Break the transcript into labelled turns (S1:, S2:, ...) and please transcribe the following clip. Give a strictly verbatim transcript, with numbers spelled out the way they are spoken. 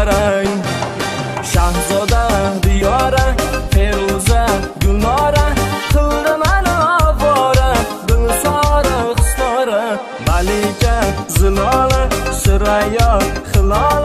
S1: borang. Shahzoda Diyora, Feruza Gulnora, qildi mani ovora, dilsora hisnora. Malika Zilola, Surayyo Hilol